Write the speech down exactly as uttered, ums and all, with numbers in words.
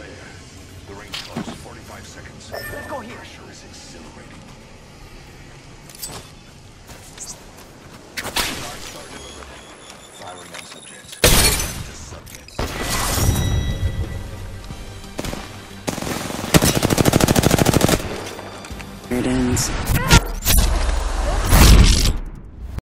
there. The ring's close. forty-five seconds. Let's go here. Pressure is exhilarating. Dark Star delivered. Firing on subjects. To subjects. It ends.